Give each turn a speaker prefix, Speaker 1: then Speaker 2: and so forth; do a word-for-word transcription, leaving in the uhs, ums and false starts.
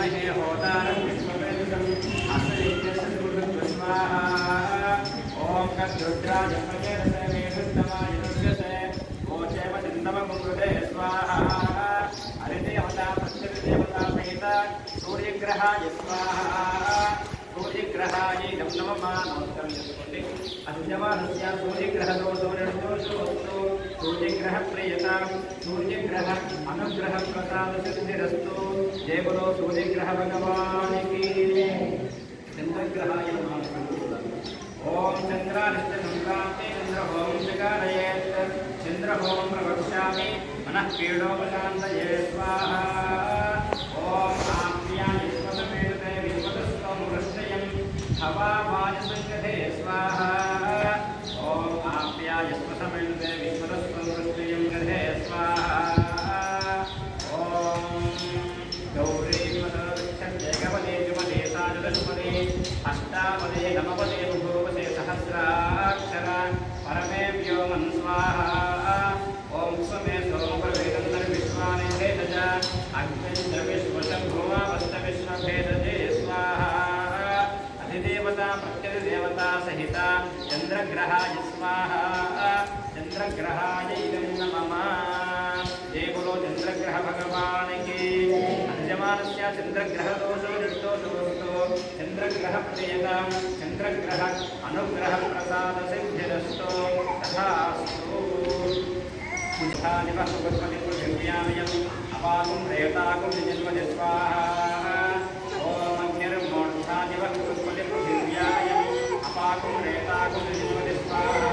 Speaker 1: विद्महे होतारं विश्ववेदम् हस्तयज्ञस्य सुकृतं स्वाहा ओम कद्रुद्राय प्रचेतसे वेदुत्तमाय दुर्गसे ओचैव चिन्तममुकृते स्वाहा हरिदेवता प्रत्यभिदेवता सहित सूर्यग्रहाय स्वाहा सूर्यग्रहाय नमः नमस्कारं చేసుకోండి అద్యమానస్య సూర్యగ్రహదోషో నిర్దోషోస్తు सूर्यग्रहप्रियतां सूर्यग्रह अनुग्रह प्रसाद सिद्धिरस्तु जय बोलो सूर्यग्रह भगवान की चंद्रग्रहाय नमः ओम चंद्रानिष्ठ संक्रांति चंद्र होम जगारयेत् चंद्र होम प्रवक्ष्यामि मनः पीडोपशान्तये स्वाहा ओम आप्याय स्वसमेते विश्वतस्त्वं वृष्टयं हवा वायुसंगते स्वाहा ओम आप्याय स्वसमेते विश्वतस्त्वं वृष्टयं गृहे स्वाहा ओम गौरी मदक्षते गवले जुमले साजलस्पदे अष्टापदे नवपदे भूपदे सहस्राक्षर परमे व्योमन् स्वाहा ओम स्वमे सोमप्रभेदं विश्वानि भेदज अग्निश्च विश्वशम्भुवावश्च विश्वभेदजे स्वाहा अधिदेवता प्रत्यधिदेवता सहिता चंद्रग्रहाय स्वाहा चंद्रग्रहाय इदं नमः जय बोलो चंद्रग्रह भगवान की अजमानस्य चंद्रग्रह दोषो निर्दोषोस्तु चंद्रग्रह प्रियतां चंद्रग्रह अनुग्रह प्रसाद सिद्धिरस्तु तथास्तु पुष्पानिवः पुष्पति पृथिव्यामयम् अपाकुं रेताकुं निजन्मनि स्वाहा ओम अग्निर्मोक्षानिवः पुष्पति पृथिव्यामयम् अपाकुं रेताकुं निजन्मनि स्वाहा